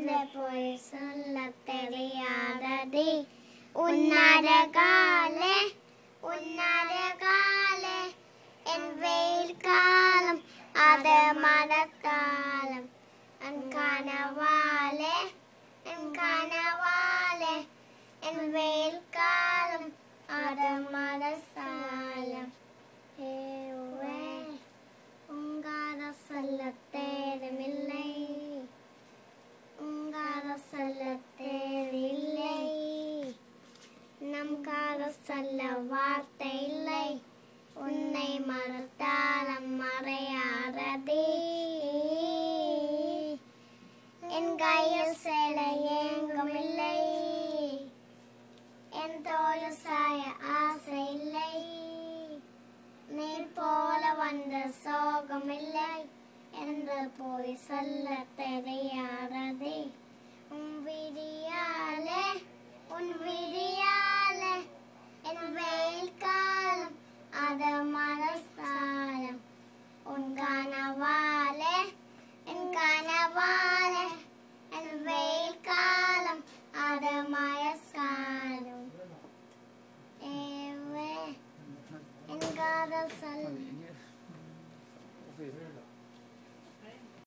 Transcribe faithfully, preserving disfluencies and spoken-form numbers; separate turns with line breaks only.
என்று போய் சொல்ல தெரியாததே உன்னழகாலே உன்னழகாலே என் வெயில் காலம் அது மரத்தாலம் என் கனவாலே என் கனவாலே என் வெயில் காலம் அது மரசாலம் உங்கார சொல்ல தேடமில்லை உங்கார சொல்ல தேடில்லை நம் கார சொல்ல வார்த்தை இல்லை உன்னை மறத்தாலும் மறையாததே என் கையில் சேல ஏங்கமில்லை என் தோல் சாய ஆசை இல்லை நீ போல வந்த சோகமில்லை என்று போய் சொல்ல தெரியாததே உன் விடியாலே உன் விடியாலே என் வெயில் காலம் அது மனசாலம் உன் கனவாலே என் கனவாலே என் வெயில் காலம் அது மயசாலம் ஏவே என் காதல்